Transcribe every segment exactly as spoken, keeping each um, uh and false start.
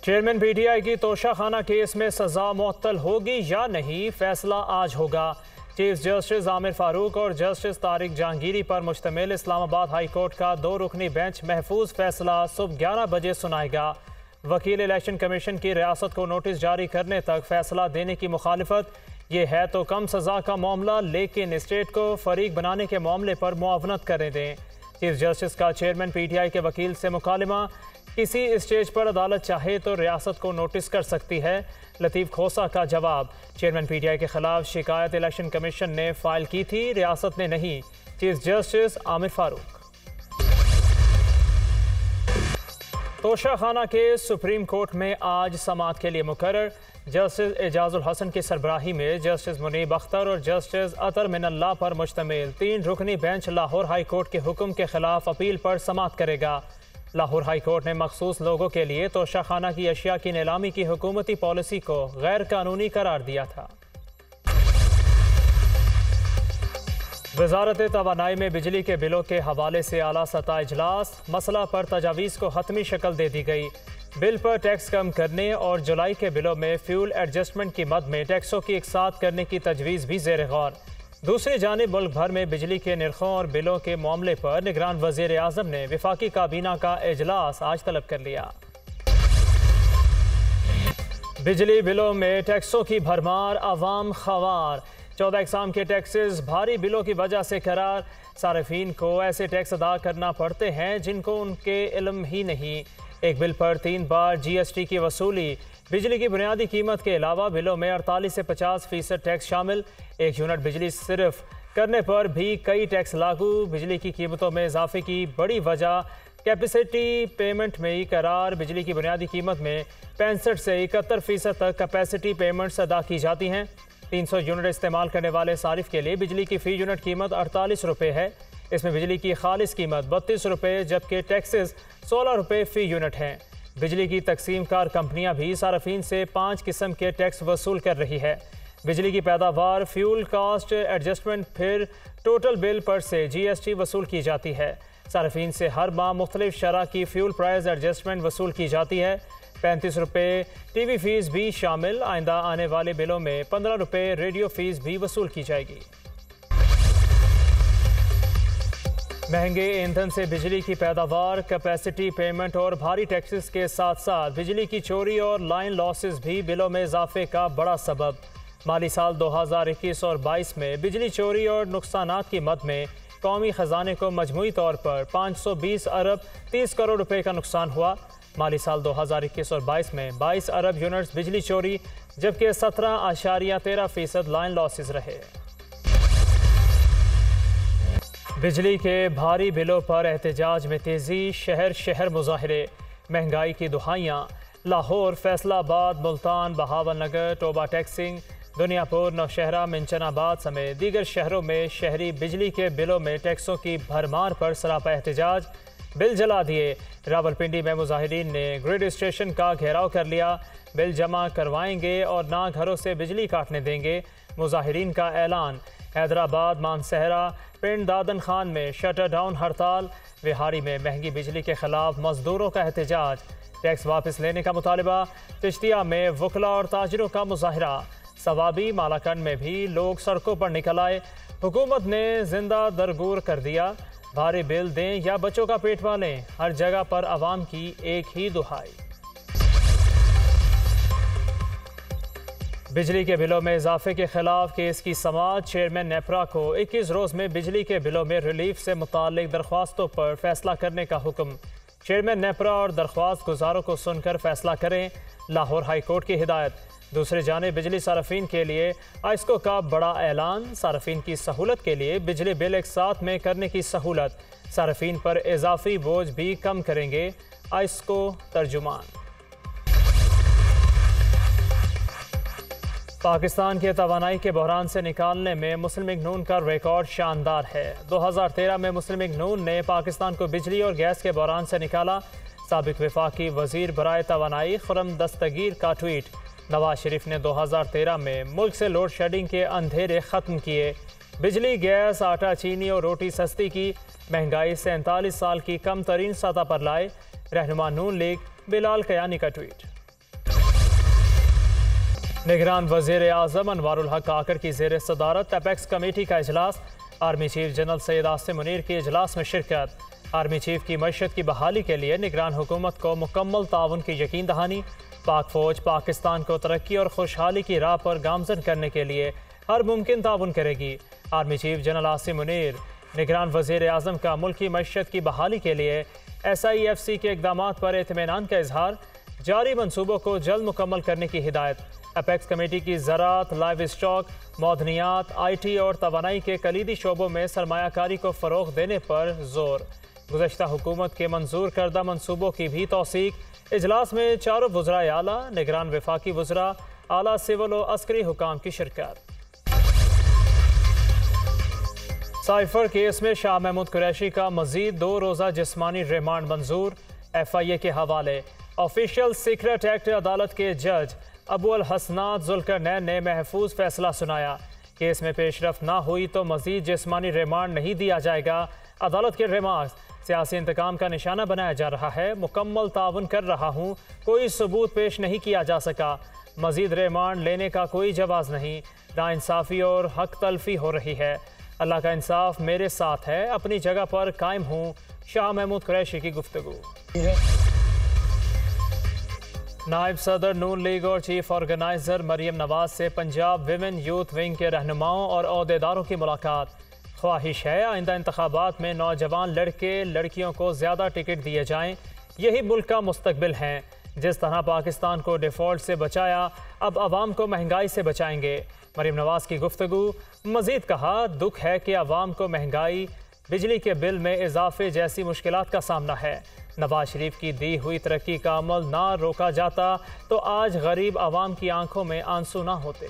Chairman PTI की Toshakhana case में सजा मुअत्तल होगी या नहीं, फैसला आज होगा। चीफ जस्टिस आमिर फारूक और जस्टिस तारिक जहांगीरी पर मुश्तमिल इस्लामाबाद हाई कोर्ट का दो रुकनी बेंच महफूज फैसला सुबह ग्यारह बजे सुनाएगा। वकील इलेक्शन कमीशन की रियासत को नोटिस जारी करने तक फैसला देने की मुखालिफत। ये है तो कम सजा का मामला, लेकिन स्टेट को फरीक बनाने के मामले पर मुआवनत करने दें। चीफ जस्टिस का चेयरमैन पीटीआई के वकील से मुकालमा। किसी स्टेज पर अदालत चाहे तो रियासत को नोटिस कर सकती है। लतीफ़ खोसा का जवाब। चेयरमैन पीटीआई के खिलाफ शिकायत इलेक्शन कमीशन ने फाइल की थी, रियासत ने नहीं। Chief justice Aamir Farooq. तोशाखाना के सुप्रीम कोर्ट में आज समाअत के लिए मुकर्रर। जस्टिस एजाजुल हसन की सरबराही में जस्टिस मुनीब अख्तर और जस्टिस अतर मिनल्लाह पर मुश्तमिल तीन रुकनी बेंच लाहौर हाई कोर्ट के हुक्म के खिलाफ अपील पर समाअत करेगा। लाहौर हाई कोर्ट ने मखसूस लोगों के लिए तोशाखाना की अशिया की नीलामी की हुकूमती पॉलिसी को गैर कानूनी करार दिया था। वजारत तवानाई में बिजली के बिलों के हवाले से आला सतह इजलास। मसला पर तजावीज़ को हतमी शक्ल दे दी गई। बिल पर टैक्स कम करने और जुलाई के बिलों में फ्यूल एडजस्टमेंट की मद में टैक्सों की एक साथ करने की तजवीज़ भी ज़ेर गौर। दूसरी जानिब मुल्क भर में बिजली के निर्खों और बिलों के मामले पर निगरान वज़ीर आज़म ने विफाकी काबीना का इजलास आज तलब कर लिया। बिजली बिलों में टैक्सों की भरमार, अवाम खवार। चौदह इकसाम के टैक्सेस भारी बिलों की वजह से करार। सार्फिन को ऐसे टैक्स अदा करना पड़ते हैं जिनको उनके इल्म ही नहीं। एक बिल पर तीन बार जी एस टी की वसूली। बिजली की बुनियादी कीमत के अलावा बिलों में अड़तालीस से पचास फीसद टैक्स शामिल। एक यूनिट बिजली सिर्फ करने पर भी कई टैक्स लागू। बिजली की कीमतों में इजाफे की बड़ी वजह कैपेसिटी पेमेंट में ही करार। बिजली की बुनियादी कीमत में पैंसठ से इकहत्तर फीसद तक कैपेसिटी पेमेंट्स अदा की जाती हैं। तीन सौ यूनिट इस्तेमाल करने वाले सारिफ के लिए बिजली की फ़ी यूनिट कीमत अड़तालीस रुपये है। इसमें बिजली की खालिस कीमत बत्तीस रुपये जबकि टैक्सेस सोलह रुपये फ़ी यूनिट हैं। बिजली की तकसीम कार कंपनियां भी सार्फिन से पाँच किस्म के टैक्स वसूल कर रही है। बिजली की पैदावार, फ्यूल कॉस्ट एडजस्टमेंट, फिर टोटल बिल पर से जी एस टी वसूल की जाती है। सार्फिन से हर माह मुख्तलिफ शरह की फ्यूल प्राइस एडजस्टमेंट वसूल की जाती है। पैंतीस रुपये टी वी फीस भी शामिल। आइंदा आने वाले बिलों में पंद्रह रुपये रेडियो फीस भी वसूल की जाएगी। महंगे ईंधन से बिजली की पैदावार, कैपेसिटी पेमेंट और भारी टैक्सेस के साथ साथ बिजली की चोरी और लाइन लॉसेस भी बिलों में इजाफे का बड़ा सबब। माली साल दो हज़ार इक्कीस और बाईस में बिजली चोरी और नुकसानात की मद में कौमी ख़जाने को मजमूई तौर पर पाँच सौ बीस अरब तीस करोड़ रुपए का नुकसान हुआ। माली साल दो हज़ार इक्कीस और बाईस में बाईस अरब यूनिट्स बिजली चोरी, जबकि सत्रह आशारिया तेरह फीसद लाइन लॉसेस रहे। बिजली के भारी बिलों पर एहतजाज में तेज़ी। शहर शहर मुजाहरे, महंगाई की दुहाइयाँ। लाहौर, फैसलाबाद, मुल्तान, बहावलनगर, टोबा टैक्सिंग, दुनियापुर, नौशहरा, मिंचनाबाद समेत दीगर शहरों में शहरी बिजली के बिलों में टैक्सों की भरमार पर सरापा एहतजाज। बिल जला दिए। रावलपिंडी में मुजाहिरीन ने ग्रिड स्टेशन का घेराव कर लिया। बिल जमा करवाएंगे और ना घरों से बिजली काटने देंगे, मुजाहिरीन का ऐलान। हैदराबाद, मानसहरा, पिंड दादन खान में शटर डाउन हड़ताल। विहारी में महंगी बिजली के खिलाफ मजदूरों का एहतजाज। टैक्स वापस लेने का मुतालबा। चिश्तिया में वकला और ताजिरों का मुजाहरा। सवाबी, मालाकंड में भी लोग सड़कों पर निकल आए। हुकूमत ने जिंदा दरगूर कर दिया। भारी बिल दें या बच्चों का पेट पालें, हर जगह पर आवाम की एक ही दुहाई। बिजली के बिलों में इजाफे के खिलाफ केस की समाअत। चेयरमैन नेपरा को इक्कीस रोज़ में बिजली के बिलों में रिलीफ से मुताल्लिक दरख्वास्तों पर फैसला करने का हुक्म। चेयरमैन नेपरा और दरख्वास्त गुजारों को सुनकर फैसला करें, लाहौर हाई कोर्ट की हिदायत। दूसरी जानिब बिजली सार्फिन के लिए आइस्को का बड़ा ऐलान। सार्फिन की सहूलत के लिए बिजली बिल एक साथ में करने की सहूलत। सार्फिन पर इजाफी बोझ भी कम करेंगे, आइस्को तर्जुमान। पाकिस्तान के तवानाई के बहरान से निकालने में मुस्लिम लीग नून का रिकॉर्ड शानदार है। दो हज़ार तेरह में मुस्लिम लीग नून ने पाकिस्तान को बिजली और गैस के बहरान से निकाला। साबिक वफाकी वजीर बराए तवानाई खुर्रम दस्तगीर का ट्वीट। नवाज शरीफ ने दो हज़ार तेरह में मुल्क से लोड शेडिंग के अंधेरे ख़त्म किए। बिजली, गैस, आटा, चीनी और रोटी सस्ती की। महंगाई सैंतालीस साल की कम तरीन सतह पर लाए। रहनुमा नून लीग बिलाल कयानी का ट्वीट। निगरान वज़ीर आज़म अनवारुल हक काकड़ की ज़ेर सदारत अपेक्स कमेटी का इजलास। Army chief general Syed Asim Munir के इजलास में शिरकत। आर्मी चीफ की मईशत की बहाली के लिए निगरान हुकूमत को मुकम्मल ताउन की यकीन दहानी। पाक फौज पाकिस्तान को तरक्की और खुशहाली की राह पर गामजन करने के लिए हर मुमकिन ताउन करेगी। Army chief general Asim Munir निगरान वज़ीर आज़म का मुल्की मईशत की बहाली के लिए एस आई एफ सी के इक़दामात पर इत्मीनान का इजहार। जारी मनसूबों को जल्द मुकम्मल करने की हिदायत। अपेक्स कमेटी की ज़राअत, लाइव स्टॉक, मौदनियात, आई टी और तवानाई के कलीदी शोबों में सरमायाकारी को फ़रोग़ देने पर जोर। गुज़श्ता हुकूमत के मंजूर करदा मनसूबों की भी तौसीक। इजलास में चारों वज़राए आला, निगरान वफाकी वज़रा, आला सिविल और अस्करी हुकाम की शिरकत। साइफर केस में शाह महमूद कुरैशी का मजीद दो रोज़ा जिस्मानी रिमांड मंजूर। एफ आई ए के हवाले ऑफिशियल सीक्रेट एक्ट अदालत के जज अबू अल हसनात जुल्करनैन ने महफूज फैसला सुनाया। केस में पेशरफ ना हुई तो मजीद जिस्मानी रिमांड नहीं दिया जाएगा। अदालत के रिमार्क्स सियासी इंतकाम का निशाना बनाया जा रहा है। मुकम्मल ताउन कर रहा हूँ, कोई सबूत पेश नहीं किया जा सका। मजीद रिमांड लेने का कोई जवाज़ नहीं। नाइंसाफ़ी और हक तलफी हो रही है। अल्लाह का इंसाफ मेरे साथ है, अपनी जगह पर कायम हूँ। शाह महमूद कुरैशी की गुफ्तगू। नायब सदर नून लीग और चीफ ऑर्गेनाइजर मरीम नवाज से पंजाब विमेन यूथ विंग के रहनुमाओं और अहदेदारों की मुलाकात। ख्वाहिश है आइंदा इंतखाबात में नौजवान लड़के लड़कियों को ज़्यादा टिकट दिए जाएं। यही मुल्क का मुस्तकबिल हैं। जिस तरह पाकिस्तान को डिफ़ॉल्ट से बचाया, अब आवाम को महंगाई से बचाएंगे। मरीम नवाज की गुफ्तगू। मज़ीद कहा, दुख है कि आवाम को महंगाई, बिजली के बिल में इजाफे जैसी मुश्किलात का सामना है। नवाज शरीफ की दी हुई तरक्की का अमल ना रोका जाता तो आज गरीब आवाम की आंखों में आंसू ना होते।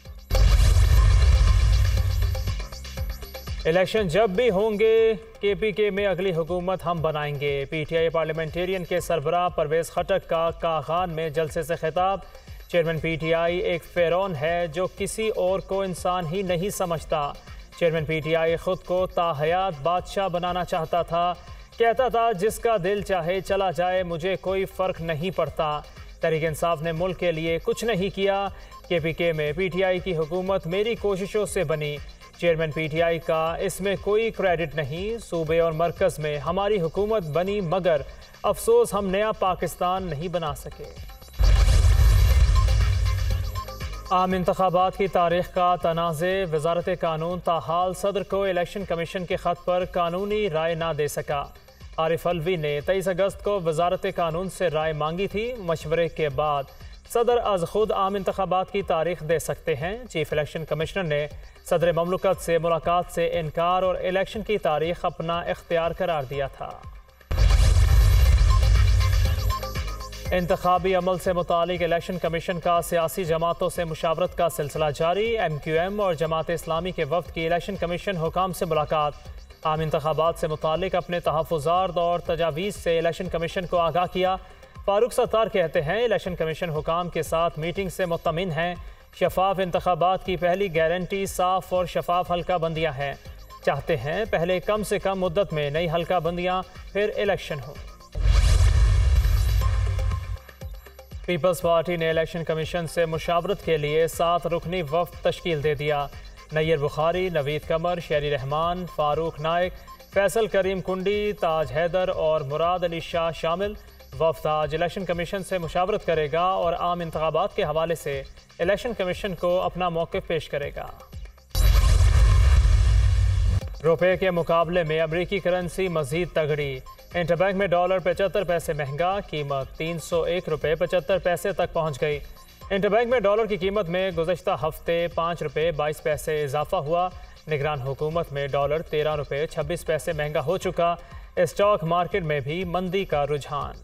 इलेक्शन जब भी होंगे के पी के में अगली हुकूमत हम बनाएंगे। पी टी आई पार्लियामेंटेरियन के सरबराह परवेज़ खटक का कागान में जलसे से खिताब। चेयरमैन पी टी आई एक फ़िरौन है जो किसी और को इंसान ही नहीं समझता। चेयरमैन पी टी आई खुद को ताहयात बादशाह बनाना चाहता था। कहता था जिसका दिल चाहे चला जाए, मुझे कोई फ़र्क नहीं पड़ता। तहरीक इंसाफ ने मुल्क के लिए कुछ नहीं किया। के पी के में पी टी आई की हुकूमत मेरी कोशिशों से बनी। चेयरमैन पी टी आई का इसमें कोई क्रेडिट नहीं। सूबे और मरकज़ में हमारी हुकूमत बनी, मगर अफसोस हम नया पाकिस्तान नहीं बना सके। आम इंतखाबात की तारीख का तनाज़े। वजारत कानून ताहाल सदर को इलेक्शन कमीशन के ख़त पर कानूनी राय ना दे सका। आरिफ अलवी ने तेईस अगस्त को वजारत कानून से राय मांगी थी। मशवरे के बाद सदर अज खुद आम इंतखाबात की तारीख दे सकते हैं। चीफ इलेक्शन कमिश्नर ने सदर ममलकत से मुलाकात से इनकार और इलेक्शन की तारीख अपना इख्तियार करार दिया था। इंतखाबी अमल से मुतालिक इलेक्शन कमीशन का सियासी जमातों से मुशावरत का सिलसिला जारी। एम क्यू एम और जमात इस्लामी के वफ्द की इलेक्शन कमीशन हुकाम से मुलाकात। आम इंतखाबात से मुतालिक अपने तहफ़्फ़ुज़ात और तजावीज़ से इलेक्शन कमीशन को आगाह किया। फारूक सत्तार कहते हैं इलेक्शन कमीशन हुकाम के साथ मीटिंग से मुत्तमिन हैं। शफाफ इंतखाबात की पहली गारंटी साफ और शफाफ हल्का बंदियाँ हैं। चाहते हैं पहले कम से कम मुद्दत में नई हल्का बंदियाँ, फिर इलेक्शन हो। पीपल्स पार्टी ने इलेक्शन कमीशन से मुशावरत के लिए सात रुकनी वफ्द तश्कील दे दिया। नैयर बुखारी, नवीद कमर, शेरी रहमान, फारूक नाइक, फैसल करीम कुंडी, ताज हैदर और मुराद अली शाह शामिल। वफ्द आज इलेक्शन कमीशन से मुशावरत करेगा और आम इंतखाबात के हवाले से इलेक्शन कमीशन को अपना मौक़िफ़ पेश करेगा। रुपये के मुकाबले में अमरीकी करेंसी मज़ीद तगड़ी। इंटरबैंक में डॉलर पचहत्तर पैसे महंगा, कीमत तीन सौ एक रुपये पचहत्तर पैसे तक पहुंच गई। इंटरबैंक में डॉलर की कीमत में गुज़श्ता हफ्ते पाँच रुपये बाईस पैसे इजाफा हुआ। निगरान हुकूमत में डॉलर तेरह रुपये छब्बीस पैसे महंगा हो चुका। स्टॉक मार्केट में भी मंदी का रुझान।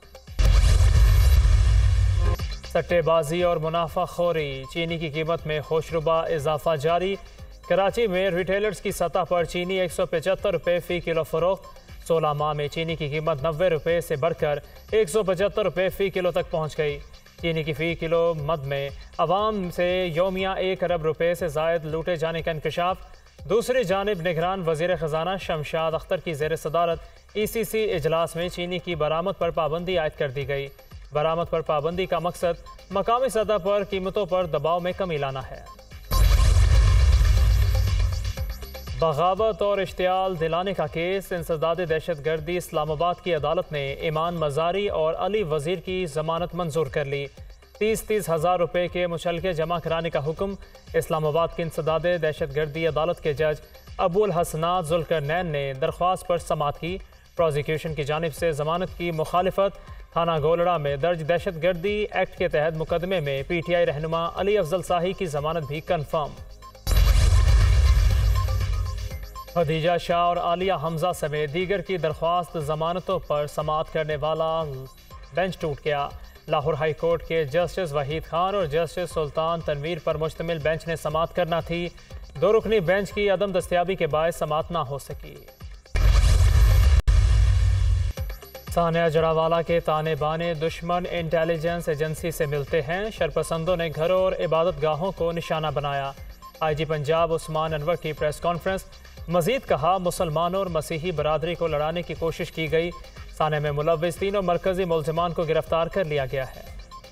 सट्टेबाजी और मुनाफाखोरी, चीनी की कीमत में होशरुबा इजाफा जारी। कराची में रिटेलर्स की सतह पर चीनी एक सौ पचहत्तर रुपये फ़ी किलो फ़रोख्त। सोलह माह में चीनी की कीमत नब्बे रुपये से बढ़कर एक सौ पचहत्तर रुपये फ़ी किलो तक पहुँच गई। चीनी की फ़ी किलो मद में अवाम से योमिया एक अरब रुपये से ज़ायद लूटे जाने का इंकशाफ। दूसरी जानिब निगरान वज़ीर ख़जाना शमशाद अख्तर की ज़ेर सदारत ई सी सी इजलास में चीनी की बरामद पर पाबंदी आयद कर दी गई। बरामद पर पाबंदी का मकसद मकामी सतह पर कीमतों पर दबाव में कमी लाना है। बगावत और इश्तियाल दिलाने का केस इंसदाद दहशत गर्दी इस्लामाबाद की अदालत ने ईमान मजारी और अली वजीर की जमानत मंजूर कर ली। तीस तीस हज़ार रुपये के मुचलके जमा कराने का हुक्म इस्लामाबाद की इंसदाद दहशत गर्दी अदालत के जज अबुल हसनात जुल्करनैन ने दरख्वास्त पर समाअत की। प्रोसिक्यूशन की जानिब से जमानत की मुखालिफत थाना गोलड़ा में दर्ज दहशत गर्दी एक्ट के तहत मुकदमे में पी टी आई रहनुमा अली अफजल शाही की जमानत भी कन्फर्म। खदीजा शाह और आलिया हमजा समेत दीगर की दरख्वास्त जमानतों पर समाअत करने वाला बेंच टूट गया। लाहौर हाई कोर्ट के जस्टिस वहीद खान और जस्टिस सुल्तान तनवीर पर मुश्तमिल बेंच ने समाअत करना थी। दो रुकनी बेंच की अदम दस्तयाबी के बायस समाअत ना हो सकी। सानिया जड़ावाला के ताने बाने दुश्मन इंटेलिजेंस एजेंसी से मिलते हैं। शरपसंदों ने घरों और इबादत गाहों को निशाना बनाया। आई जी पंजाब उस्मान अनवर की प्रेस कॉन्फ्रेंस। मजीद कहा, मुसलमानों और मसीही बरादरी को लड़ाने की कोशिश की गई। साने में मुलव्विस तीनों मरकजी मुलजिमान को गिरफ्तार कर लिया गया है।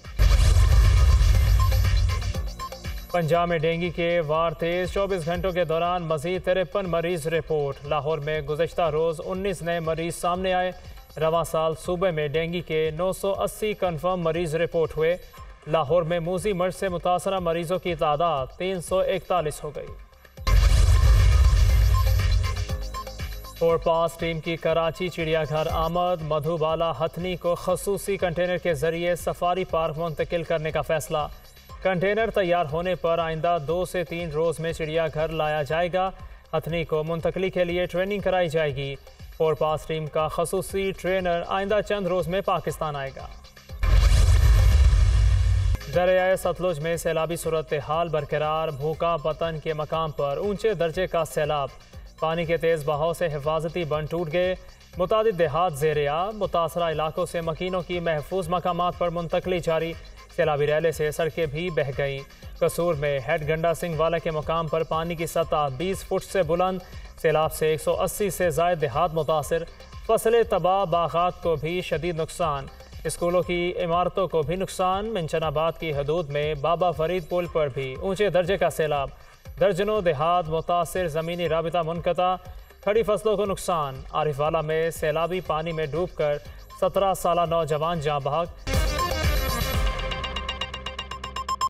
पंजाब में डेंगू के वार तेज। चौबीस घंटों के दौरान मजीद तिरपन मरीज रिपोर्ट। लाहौर में गुज़श्ता रोज़ उन्नीस नए मरीज सामने आए। रवां साल सूबे में डेंगू के नौ सौ अस्सी कन्फर्म मरीज रिपोर्ट हुए। लाहौर में मूजी मर्ज से मुतासरा मरीजों की तादाद तीन सौ इकतालीस हो गई। फोर पास टीम की कराची चिड़ियाघर आमद। मधुबाला हथनी को खसूसी कंटेनर के जरिए सफारी पार्क मुंतकिल करने का फैसला। कंटेनर तैयार होने पर आइंदा दो से तीन रोज में चिड़ियाघर लाया जाएगा। हथनी को मुंतकली के लिए ट्रेनिंग कराई जाएगी। फोर पास टीम का खसूसी ट्रेनर आइंदा चंद रोज में पाकिस्तान आएगा। दरियाए सतलुज में सैलाबी सूरत हाल बरकरार। भूखा पतन के मकाम पर ऊंचे दर्जे का सैलाब। पानी के तेज़ बहाव से हिफाजती बंद टूट गए। मुतादिद देहात ज़ेर-ए आब। मुतासरा इलाकों से मकीनों की महफूज मकामात पर मुंतकली जारी। सैलाबी रैले से सड़कें भी बह गईं। कसूर में हेड गंडा सिंह वाला के मकाम पर पानी की सतह बीस फुट से बुलंद। सैलाब से एक सौ अस्सी से ज़ायद देहात मुतासर। फसलें तबाह, बागात को भी शदीद नुकसान। स्कूलों की इमारतों को भी नुकसान। मिंचनाबाद की हदूद में बाबा फरीद पुल पर भी ऊंचे दर्जे का सैलाब। दर्जनों देहात मुतासिर। ज़मीनी राबिता मुनक़ता। खड़ी फसलों को नुकसान। आरिफवाला में सैलाबी पानी में डूब कर सत्रह साला नौजवान जाँ बहक।